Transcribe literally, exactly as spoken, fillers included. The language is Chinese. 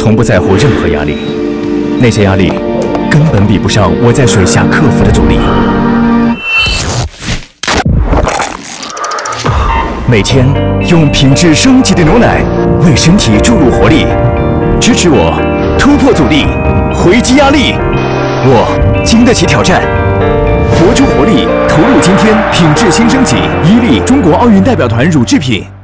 从不在乎任何压力，那些压力根本比不上我在水下克服的阻力。每天用品质升级的牛奶为身体注入活力，支持我突破阻力，回击压力。我经得起挑战，活出活力，投入今天，品质新升级。伊利中国奥运代表团乳制品。